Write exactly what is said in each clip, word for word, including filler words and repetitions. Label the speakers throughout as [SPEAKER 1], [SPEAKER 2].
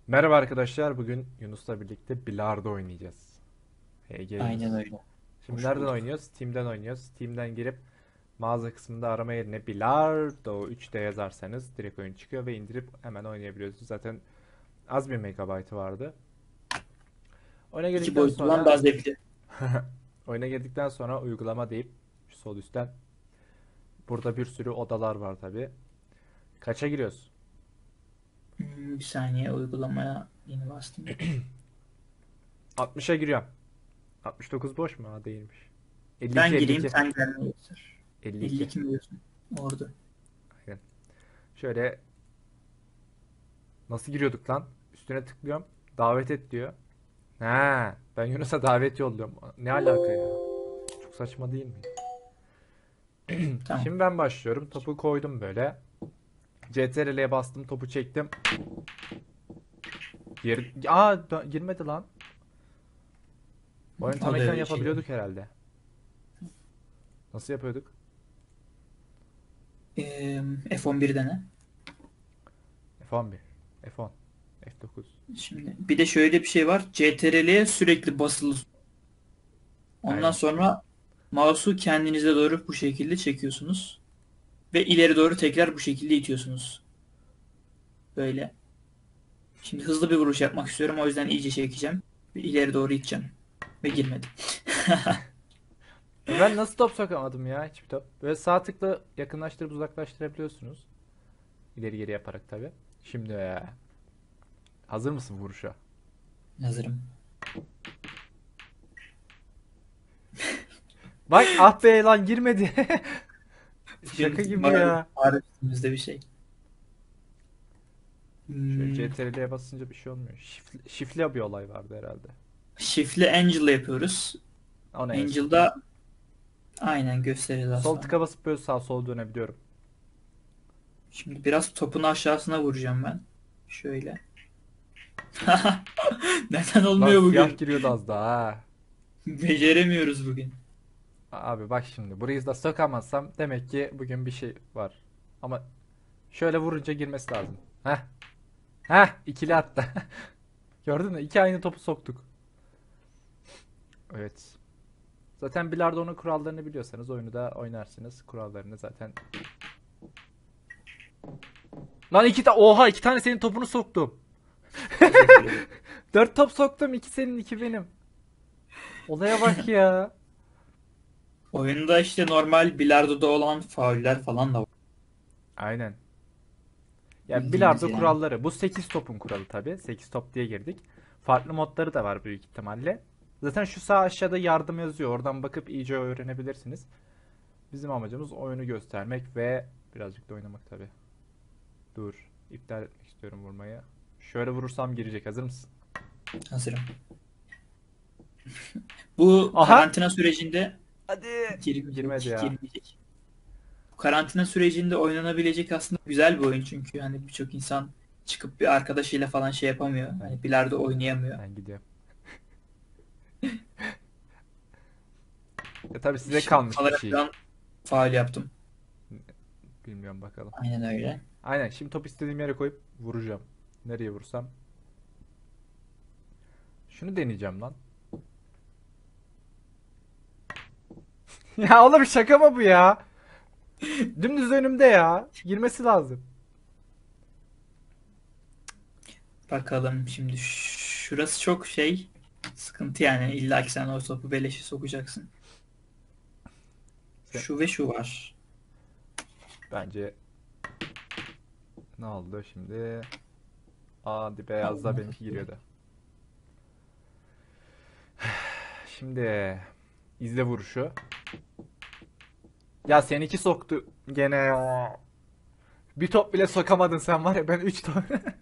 [SPEAKER 1] Merhaba arkadaşlar. Bugün Yunus'la birlikte bilardo oynayacağız. Hey
[SPEAKER 2] Aynen
[SPEAKER 1] Yunus.
[SPEAKER 2] öyle.
[SPEAKER 1] Şimdi
[SPEAKER 2] Hoş
[SPEAKER 1] nereden
[SPEAKER 2] bulduk.
[SPEAKER 1] oynuyoruz? Steam'den oynuyoruz. Steam'den girip mağaza kısmında arama yerine bilardo üç D yazarsanız direkt oyun çıkıyor ve indirip hemen oynayabiliyorsunuz. Zaten az bir megabaytı vardı. Oyuna
[SPEAKER 2] İki
[SPEAKER 1] girdikten
[SPEAKER 2] boyutlu olan
[SPEAKER 1] sonra
[SPEAKER 2] daha zevkli.
[SPEAKER 1] oyuna girdikten sonra uygulama deyip şu sol üstten burada bir sürü odalar var tabi. Kaça giriyoruz?
[SPEAKER 2] Hmm, bir saniye uygulamaya yeni bastım.
[SPEAKER 1] altmışa giriyorum. altmış dokuz boş mu? Ha, değilmiş.
[SPEAKER 2] Ben
[SPEAKER 1] elli iki
[SPEAKER 2] gireyim
[SPEAKER 1] elli iki.
[SPEAKER 2] sen kendini göster.
[SPEAKER 1] elli iki.
[SPEAKER 2] elli iki mi diyorsun? Orada.
[SPEAKER 1] Aynen. Şöyle nasıl giriyorduk lan? Üstüne tıklıyorum. Davet et diyor. Ha, ben Yunus'a davet yolluyorum. Ne alaka ya? Çok saçma değil mi?
[SPEAKER 2] Tamam.
[SPEAKER 1] Şimdi ben başlıyorum. Topu koydum böyle. C T R L'ye bastım. Topu çektim. Gir Aa, dö- girmedi lan. Oyun tam
[SPEAKER 2] O da
[SPEAKER 1] ekran
[SPEAKER 2] öyle şeyler.
[SPEAKER 1] yapabiliyorduk herhalde. Nasıl yapıyorduk?
[SPEAKER 2] Ee, F on bir dene.
[SPEAKER 1] F on bir. F on. F dokuz.
[SPEAKER 2] Şimdi bir de şöyle bir şey var. C T R L'ye sürekli basılı. Ondan
[SPEAKER 1] Aynen.
[SPEAKER 2] sonra mouse'u kendinize doğru bu şekilde çekiyorsunuz. Ve ileri doğru tekrar bu şekilde itiyorsunuz. Böyle. Şimdi hızlı bir vuruş yapmak istiyorum. O yüzden iyice çekeceğim. Ve ileri doğru iteceğim. Ve girmedi.
[SPEAKER 1] Ben nasıl top sokamadım ya hiçbir top. Böyle sağ tıkla yakınlaştırıp uzaklaştırabiliyorsunuz. İleri geri yaparak tabi. Şimdi ya. Hazır mısın vuruşa?
[SPEAKER 2] Hazırım.
[SPEAKER 1] Bak ah be lan girmedi.
[SPEAKER 2] Bugün
[SPEAKER 1] Şaka gibi
[SPEAKER 2] var,
[SPEAKER 1] ya.
[SPEAKER 2] var üstümüzde bir şey.
[SPEAKER 1] Şöyle
[SPEAKER 2] Hmm,
[SPEAKER 1] C T R L'ye basınca bir şey olmuyor. Şifli, şifli bir olay vardı herhalde.
[SPEAKER 2] Shift'le Angel'la yapıyoruz.
[SPEAKER 1] O ne ya şifli?
[SPEAKER 2] Angel'da aynen gösteririz az
[SPEAKER 1] Sol
[SPEAKER 2] sonra.
[SPEAKER 1] tıka basıp böyle sağ sola dönebiliyorum.
[SPEAKER 2] Şimdi biraz topun aşağısına vuracağım ben. Şöyle. Neden
[SPEAKER 1] Lan
[SPEAKER 2] olmuyor
[SPEAKER 1] siyah
[SPEAKER 2] bugün?
[SPEAKER 1] giriyordu az daha ha.
[SPEAKER 2] Beceremiyoruz bugün.
[SPEAKER 1] Abi bak şimdi burayı da sokamazsam demek ki bugün bir şey var. Ama şöyle vurunca girmesi lazım. Heh. Heh ikili hatta. Gördün mü? İki aynı topu soktuk. Evet. Zaten bilardonun kurallarını biliyorsanız oyunu da oynarsınız. Kurallarını zaten. Lan iki ta oha iki tane senin topunu soktum.
[SPEAKER 2] Teşekkür ederim.
[SPEAKER 1] Dört top soktum. İki senin, iki benim. Olaya bak ya.
[SPEAKER 2] Oyunda işte normal bilardoda olan fauller falan da var.
[SPEAKER 1] Aynen. Ya
[SPEAKER 2] Bildiğiniz
[SPEAKER 1] bilardo
[SPEAKER 2] yani.
[SPEAKER 1] kuralları. Bu sekiz topun kuralı tabi. Sekiz top diye girdik. Farklı modları da var büyük ihtimalle. Zaten şu sağ aşağıda yardım yazıyor. Oradan bakıp iyice öğrenebilirsiniz. Bizim amacımız oyunu göstermek ve birazcık da oynamak tabi. Dur. İptal etmek istiyorum vurmayı. Şöyle vurursam girecek. Hazır mısın?
[SPEAKER 2] Hazırım. Bu
[SPEAKER 1] Aha!
[SPEAKER 2] karantina sürecinde
[SPEAKER 1] Hadi! Girmedi
[SPEAKER 2] girmeyecek,
[SPEAKER 1] ya.
[SPEAKER 2] girmeyecek. Karantina sürecinde oynanabilecek aslında güzel bir oyun çünkü hani birçok insan çıkıp bir arkadaşıyla falan şey yapamıyor.
[SPEAKER 1] Ben
[SPEAKER 2] Hani bilardo oynayamıyor.
[SPEAKER 1] ben gidiyorum. E tabi size
[SPEAKER 2] Şimdi
[SPEAKER 1] kalmış bir
[SPEAKER 2] sanırım
[SPEAKER 1] şey.
[SPEAKER 2] şu an faul yaptım.
[SPEAKER 1] Bilmiyorum bakalım.
[SPEAKER 2] Aynen öyle.
[SPEAKER 1] Aynen şimdi top istediğim yere koyup vuracağım. Nereye vursam. Şunu deneyeceğim lan. Ya oğlum şaka mı bu ya? Dümdüz önümde ya. Girmesi lazım.
[SPEAKER 2] Bakalım şimdi şurası çok şey sıkıntı yani illa ki sen o topu beleşe sokacaksın.
[SPEAKER 1] Sen,
[SPEAKER 2] Şu ve şu var.
[SPEAKER 1] bence ne oldu şimdi? Hadi beyaz da
[SPEAKER 2] Olmadı.
[SPEAKER 1] benimki giriyordu. Şimdi izle vuruşu. Ya seninki soktu gene ya. Bir top bile sokamadın sen var ya ben üç top.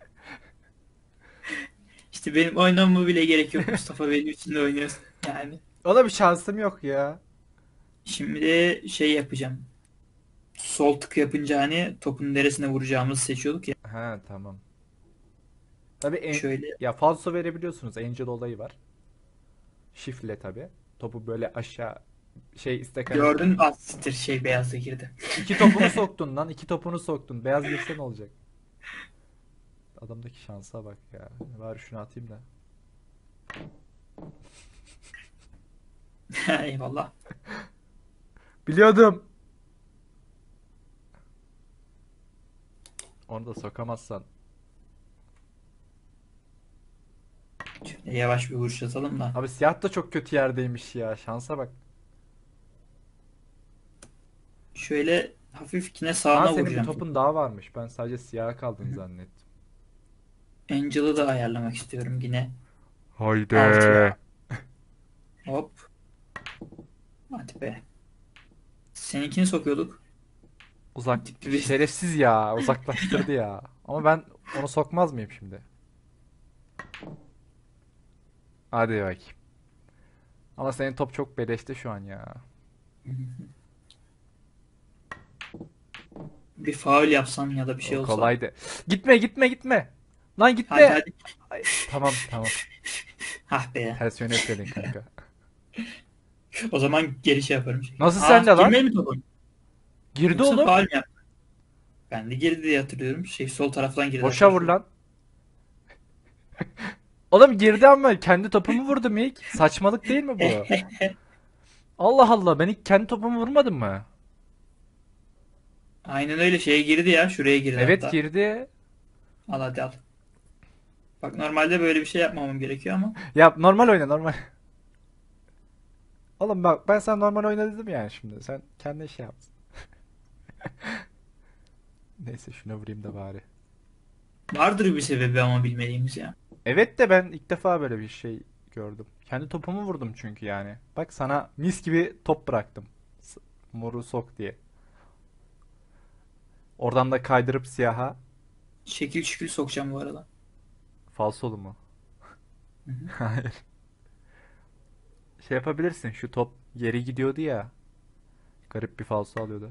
[SPEAKER 2] İşte benim oynamama bile gerek yok. Mustafa benim için de oynuyorsun. Yani.
[SPEAKER 1] Ona bir şansım yok ya.
[SPEAKER 2] Şimdi de şey yapacağım. Sol tık yapınca hani topun neresine vuracağımızı seçiyorduk ya.
[SPEAKER 1] Ha tamam. Tabii en,
[SPEAKER 2] Şöyle
[SPEAKER 1] ya falso verebiliyorsunuz. Angel olayı var. Şifle tabii. Topu böyle aşağı şey istekanın
[SPEAKER 2] gördün mü? Az siktir şey beyazda girdi.
[SPEAKER 1] iki topunu soktun lan. İki topunu soktun. Beyaz girse ne olacak? Adamdaki şansa bak ya. Bari şunu atayım da.
[SPEAKER 2] Eyvallah.
[SPEAKER 1] Biliyordum. Onu da sokamazsan.
[SPEAKER 2] Şöyle yavaş bir vuruş atalım da.
[SPEAKER 1] Abi siyah da çok kötü yerdeymiş ya. Şansa bak.
[SPEAKER 2] Şöyle hafif yine
[SPEAKER 1] Aa,
[SPEAKER 2] sağına
[SPEAKER 1] senin bir
[SPEAKER 2] vuracağım.
[SPEAKER 1] topun daha varmış. Ben sadece siyaha kaldın zannettim.
[SPEAKER 2] Angel'ı da ayarlamak istiyorum yine.
[SPEAKER 1] Haydi.
[SPEAKER 2] Altıya. Hop. Hadi be. Seninkini sokuyorduk.
[SPEAKER 1] Uzak.
[SPEAKER 2] Tipi bir-
[SPEAKER 1] Şerefsiz ya. Uzaklaştırdı ya. Ama ben onu sokmaz mıyım şimdi? Hadi bakayım. Ama senin top çok beleşti şu an ya.
[SPEAKER 2] Bir faul yapsam ya da bir şey
[SPEAKER 1] O
[SPEAKER 2] olsa.
[SPEAKER 1] kolaydı. Gitme gitme gitme. Lan
[SPEAKER 2] Hadi
[SPEAKER 1] gitme.
[SPEAKER 2] hadi.
[SPEAKER 1] Ay, tamam tamam.
[SPEAKER 2] Hah be.
[SPEAKER 1] Ters yöne üfledin kanka.
[SPEAKER 2] O zaman geri şey yaparım.
[SPEAKER 1] Nasıl
[SPEAKER 2] Aa,
[SPEAKER 1] sende lan?
[SPEAKER 2] girmedi mi topun?
[SPEAKER 1] Girdi
[SPEAKER 2] Yoksa
[SPEAKER 1] oğlum.
[SPEAKER 2] faul mü yaptın? Ben de girdi diye hatırlıyorum. Şey sol taraftan girdi.
[SPEAKER 1] Boşa vur lan. Oğlum girdi ama kendi topumu vurdum ilk. Saçmalık değil mi bu? Allah Allah, ben ilk kendi topumu vurmadım mı?
[SPEAKER 2] Aynen öyle şeye girdi ya. Şuraya girdi
[SPEAKER 1] Evet
[SPEAKER 2] hatta.
[SPEAKER 1] girdi.
[SPEAKER 2] Al hadi al. Bak normalde böyle bir şey yapmamam gerekiyor ama.
[SPEAKER 1] Ya normal oyna normal. Oğlum bak, ben sana normal oyna dedim yani şimdi. Sen kendin şey yaptın. Neyse şuna vurayım da bari.
[SPEAKER 2] Vardır bir sebebi ama bilmediğimiz ya.
[SPEAKER 1] Evet de ben ilk defa böyle bir şey gördüm. Kendi topumu vurdum çünkü yani. Bak sana mis gibi top bıraktım. S- Moru sok diye. Oradan da kaydırıp siyaha.
[SPEAKER 2] Şekil şükül sokacağım bu arada.
[SPEAKER 1] Falsolu mu?
[SPEAKER 2] Hı hı.
[SPEAKER 1] Hayır. Şey yapabilirsin. Şu top geri gidiyordu ya. Garip bir falso alıyordu.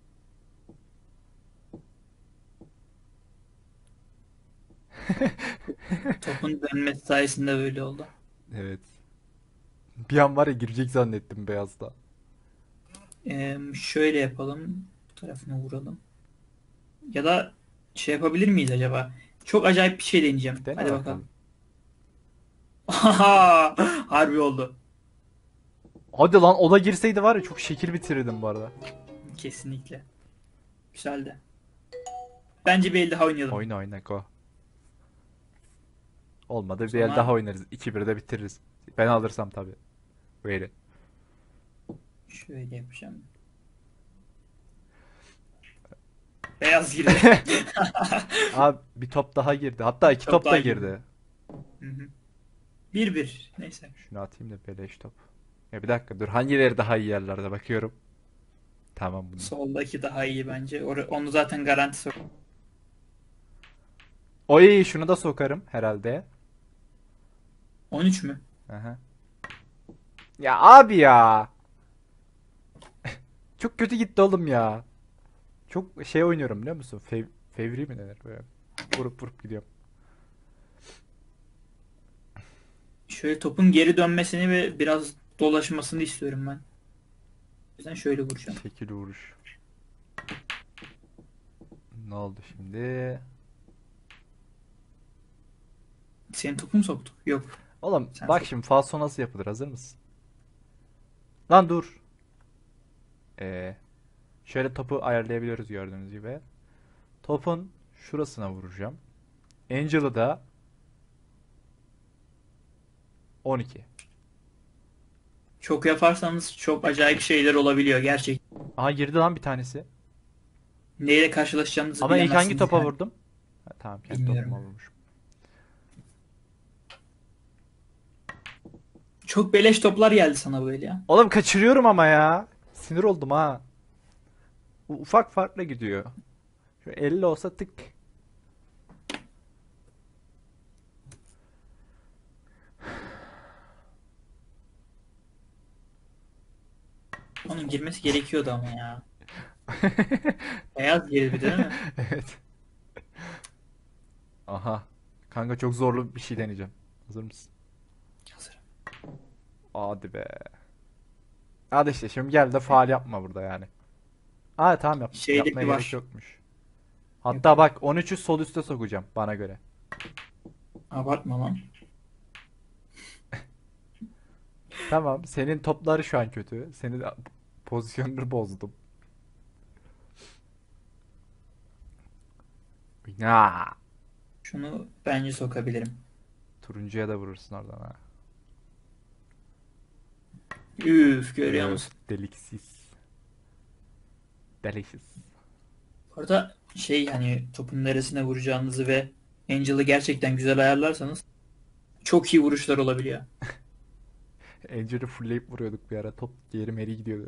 [SPEAKER 2] Topun dönmesi sayesinde böyle oldu.
[SPEAKER 1] Evet. Bir an var ya girecek zannettim beyazda.
[SPEAKER 2] Ee, şöyle yapalım. Bu tarafına vuralım. Ya da şey yapabilir miyiz acaba? Çok acayip bir şey deneyeceğim.
[SPEAKER 1] Dene
[SPEAKER 2] Hadi
[SPEAKER 1] bakalım.
[SPEAKER 2] bakalım. Harbi oldu.
[SPEAKER 1] Hadi lan, o da girseydi var ya çok şekil bitirirdim bu arada.
[SPEAKER 2] Kesinlikle. Güzeldi. Bence bir el daha oynayalım.
[SPEAKER 1] Oyna oyna go. Olmadı
[SPEAKER 2] O
[SPEAKER 1] bir el
[SPEAKER 2] zaman
[SPEAKER 1] daha oynarız. iki birde bitiririz. Ben alırsam tabii. Böyle.
[SPEAKER 2] şöyle yapacağım. Beyaz girdi.
[SPEAKER 1] Abi bir top daha girdi. Hatta iki
[SPEAKER 2] Top
[SPEAKER 1] top da
[SPEAKER 2] daha
[SPEAKER 1] girdi.
[SPEAKER 2] girdi. Hı hı. Bir bir. Neyse.
[SPEAKER 1] Şunu atayım da beleş top. Ya bir dakika dur, hangileri daha iyi yerlerde bakıyorum. Tamam bunu.
[SPEAKER 2] Soldaki daha iyi bence. Or- Onu zaten garanti sok.
[SPEAKER 1] Oy, şunu da sokarım herhalde.
[SPEAKER 2] on üç mü?
[SPEAKER 1] Aha. Ya abi ya. Çok kötü gitti oğlum ya. Çok şey oynuyorum biliyor musun? Fev fevri mi denir böyle? Vurup vurup gidiyorum.
[SPEAKER 2] Şöyle topun geri dönmesini ve biraz dolaşmasını istiyorum ben. O yüzden şöyle vuracağım.
[SPEAKER 1] Şekil vuruş. Ne oldu şimdi?
[SPEAKER 2] Senin topun soktu. Yok.
[SPEAKER 1] Oğlum
[SPEAKER 2] Sen
[SPEAKER 1] bak
[SPEAKER 2] sok.
[SPEAKER 1] şimdi falso nasıl yapılır, hazır mısın? Lan dur. Ee, şöyle topu ayarlayabiliyoruz gördüğünüz gibi. Topun şurasına vuracağım. Angel'ı da on iki.
[SPEAKER 2] Çok yaparsanız çok acayip şeyler olabiliyor gerçekten.
[SPEAKER 1] Aha girdi lan bir tanesi.
[SPEAKER 2] Neyle karşılaşacağınızı
[SPEAKER 1] Ama ilk hangi
[SPEAKER 2] bilemezsiniz
[SPEAKER 1] topa
[SPEAKER 2] yani.
[SPEAKER 1] vurdum? Ha, tamam kendi
[SPEAKER 2] Bilmiyorum.
[SPEAKER 1] topuma vurmuşum.
[SPEAKER 2] Çok beleş toplar geldi sana böyle ya.
[SPEAKER 1] Oğlum kaçırıyorum ama ya. Sinir oldum ha. U- Ufak farkla gidiyor. Şu elli olsa tık.
[SPEAKER 2] Onun girmesi gerekiyordu ama ya. Beyaz girdi bir de değil mi?
[SPEAKER 1] Evet. Aha. Kanka çok zorlu bir şey deneyeceğim. Hazır mısın?
[SPEAKER 2] Hazır.
[SPEAKER 1] Hadi be. Hadi işte şimdi gel de faal yapma burada yani. Aa tamam, yap
[SPEAKER 2] Şeydeki
[SPEAKER 1] yapmaya gerek
[SPEAKER 2] var.
[SPEAKER 1] yokmuş. Hatta bak on üçü sol üste sokacağım bana göre.
[SPEAKER 2] Abartma lan.
[SPEAKER 1] Tamam, senin topları şu an kötü. Senin pozisyonunu bozdum. Ya.
[SPEAKER 2] Şunu bence sokabilirim.
[SPEAKER 1] Turuncuya da vurursun oradan ha.
[SPEAKER 2] Üf, görüyor
[SPEAKER 1] Öf,
[SPEAKER 2] musun?
[SPEAKER 1] deliksiz. Deliksiz.
[SPEAKER 2] Bu arada şey hani topun neresine vuracağınızı ve Angel'ı gerçekten güzel ayarlarsanız çok iyi vuruşlar olabiliyor.
[SPEAKER 1] Angel'ı fullleyip vuruyorduk bir ara. Top geri meri gidiyordu.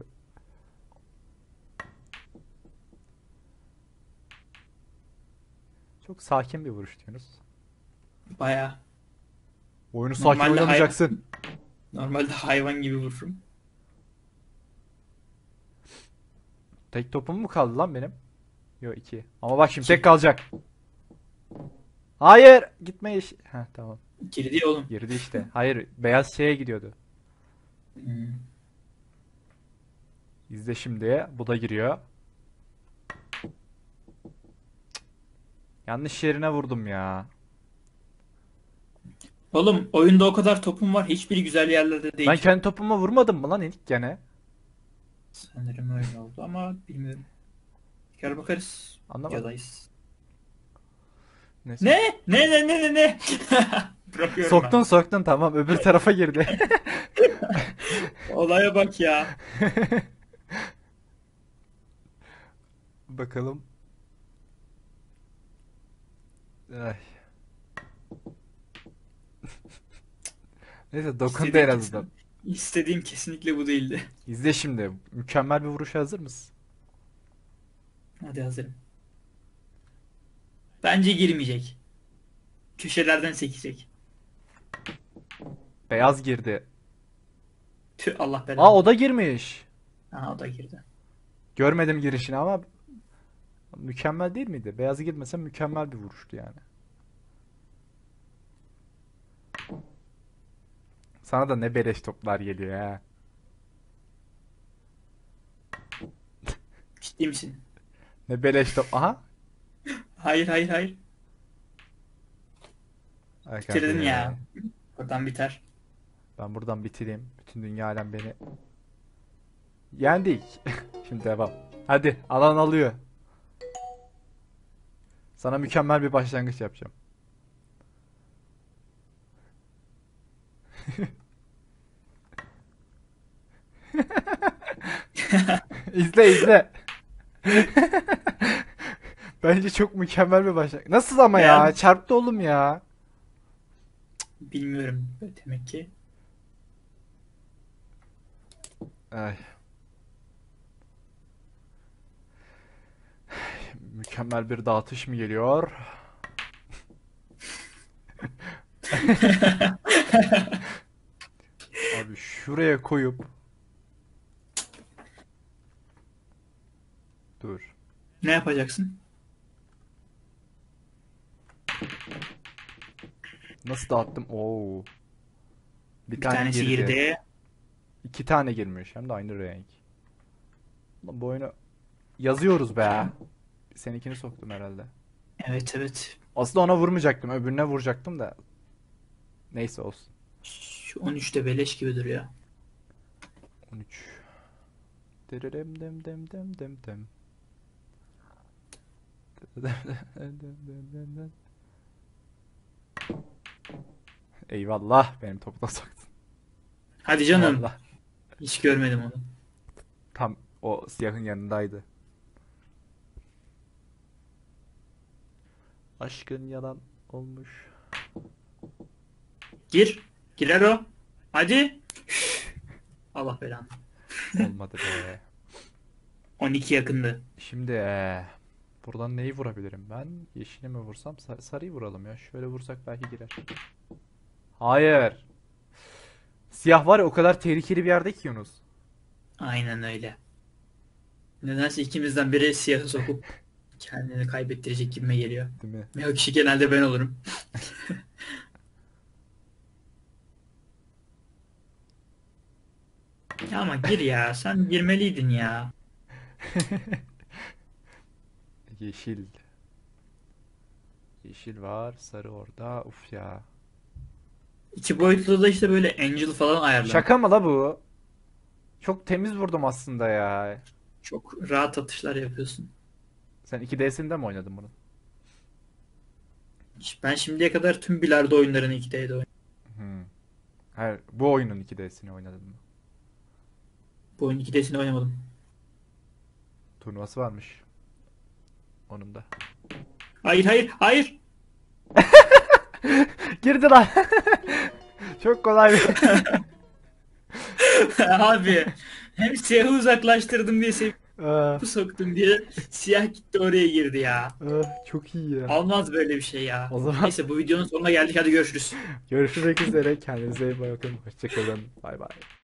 [SPEAKER 1] Çok sakin bir vuruş diyorsunuz.
[SPEAKER 2] Baya
[SPEAKER 1] Oyunu sakin
[SPEAKER 2] normalde hayvan,
[SPEAKER 1] oynamayacaksın.
[SPEAKER 2] normalde hayvan gibi vururum.
[SPEAKER 1] Tek topum mu kaldı lan benim? Yok, iki. Ama bak şimdi tek
[SPEAKER 2] İki.
[SPEAKER 1] kalacak. Hayır. Gitme iş. Heh, tamam.
[SPEAKER 2] Girdi ya oğlum.
[SPEAKER 1] Girdi işte. Hayır. Beyaz şeye gidiyordu.
[SPEAKER 2] Hmm.
[SPEAKER 1] İzle şimdi. Bu da giriyor. Yanlış yerine vurdum ya.
[SPEAKER 2] Oğlum oyunda o kadar topum var. Hiçbiri güzel yerlerde
[SPEAKER 1] Ben
[SPEAKER 2] değil.
[SPEAKER 1] kendi topuma vurmadım mı lan ilk gene?
[SPEAKER 2] Sanırım öyle oldu ama bilmiyorum. Tekrar bakarız.
[SPEAKER 1] Anlamadım.
[SPEAKER 2] Videodayız.
[SPEAKER 1] Neyse.
[SPEAKER 2] Ne? Ne ne ne ne ne? Bırakıyorum ben.
[SPEAKER 1] Soktun soktun, tamam, öbür tarafa girdi.
[SPEAKER 2] Olaya bak ya.
[SPEAKER 1] Bakalım. Ay. Neyse, dokundu en
[SPEAKER 2] İstediğim
[SPEAKER 1] azından.
[SPEAKER 2] kesin, istediğim kesinlikle bu değildi.
[SPEAKER 1] İzle şimdi. Mükemmel bir vuruşa hazır mısın?
[SPEAKER 2] Hadi hazırım. Bence girmeyecek. Köşelerden sekecek.
[SPEAKER 1] Beyaz girdi.
[SPEAKER 2] Tüh, Allah
[SPEAKER 1] Aa,
[SPEAKER 2] belanı.
[SPEAKER 1] o da girmiş.
[SPEAKER 2] Aha, o da girdi.
[SPEAKER 1] Görmedim girişini ama mükemmel değil miydi? Beyazı girmese mükemmel bir vuruştu yani. Sana da ne beleş toplar geliyor ha.
[SPEAKER 2] Ciddi misin?
[SPEAKER 1] Ne beleş top. Aha.
[SPEAKER 2] Hayır hayır hayır.
[SPEAKER 1] Aga
[SPEAKER 2] Bitirdin
[SPEAKER 1] be.
[SPEAKER 2] ya. Buradan biter.
[SPEAKER 1] Ben buradan bitireyim. Bütün dünya alem beni. Yendik. Şimdi devam. Hadi, alan alıyor. Sana mükemmel bir başlangıç yapacağım. İzle izle. Bence çok mükemmel bir başlangıç. Nasıl ama ya?
[SPEAKER 2] Beğen.
[SPEAKER 1] Çarptı oğlum ya.
[SPEAKER 2] Bilmiyorum. Demek ki.
[SPEAKER 1] Ay, mükemmel bir dağıtış mı geliyor? Abi şuraya koyup dur.
[SPEAKER 2] Ne yapacaksın?
[SPEAKER 1] Nasıl dağıttım? Oo. Bir
[SPEAKER 2] Bir
[SPEAKER 1] tane
[SPEAKER 2] tanesi
[SPEAKER 1] girdi.
[SPEAKER 2] girdi.
[SPEAKER 1] İki tane girmiş. Hem de aynı renk. Ulan bu oyunu yazıyoruz be. Seninkini soktum herhalde.
[SPEAKER 2] Evet evet.
[SPEAKER 1] Aslında ona vurmayacaktım. Öbürüne vuracaktım da. Neyse, olsun.
[SPEAKER 2] Şu on üçte beleş gibi duruyor.
[SPEAKER 1] on üç. Dırırım dım dım dım dım dım. Eyvallah, benim topuna soktun.
[SPEAKER 2] Hadi canım.
[SPEAKER 1] Vallahi
[SPEAKER 2] Hiç görmedim onu.
[SPEAKER 1] tam o siyahın yanındaydı. Aşkın yalan olmuş.
[SPEAKER 2] Gir. Girer o. Hadi. Allah belanı.
[SPEAKER 1] Olmadı be.
[SPEAKER 2] on iki yakındı.
[SPEAKER 1] Şimdi eee, buradan neyi vurabilirim ben? Yeşili mi vursam? Sa- sarıyı vuralım ya. Şöyle vursak belki girer. Hayır. Siyah var ya, o kadar tehlikeli bir yerde ki Yunus.
[SPEAKER 2] Aynen öyle. Nedense ikimizden biri siyahı sokup kendini kaybettirecek gibime geliyor.
[SPEAKER 1] Değil mi?
[SPEAKER 2] Ve o kişi genelde ben olurum. Ya ama gir ya. Sen girmeliydin ya.
[SPEAKER 1] Yeşil. Yeşil var, sarı orada. Uf ya.
[SPEAKER 2] İki boyutlu da işte böyle Angel falan ayarlar.
[SPEAKER 1] Şaka mı la bu? Çok temiz vurdum aslında ya.
[SPEAKER 2] Çok rahat atışlar yapıyorsun.
[SPEAKER 1] Sen iki D'sinde mi oynadın bunu?
[SPEAKER 2] Ben şimdiye kadar tüm bilardo oyunlarını iki D'de oynadım.
[SPEAKER 1] Hmm. Hayır, bu oyunun iki D'sini oynadın mı?
[SPEAKER 2] Bu oyunun iki D'sini oynamadım.
[SPEAKER 1] Turnuvası varmış. Onun da.
[SPEAKER 2] Hayır hayır hayır.
[SPEAKER 1] Girdi lan. Çok kolay bir.
[SPEAKER 2] Abi hem siyahı uzaklaştırdım diye seviye
[SPEAKER 1] Ah,
[SPEAKER 2] soktum diye siyah gitti oraya girdi ya.
[SPEAKER 1] ah, çok iyi ya.
[SPEAKER 2] Olmaz böyle bir şey ya.
[SPEAKER 1] O zaman
[SPEAKER 2] Neyse bu videonun sonuna geldik, hadi görüşürüz.
[SPEAKER 1] görüşmek üzere. Kendinize iyi bakın. Hoşçakalın. Bay bay.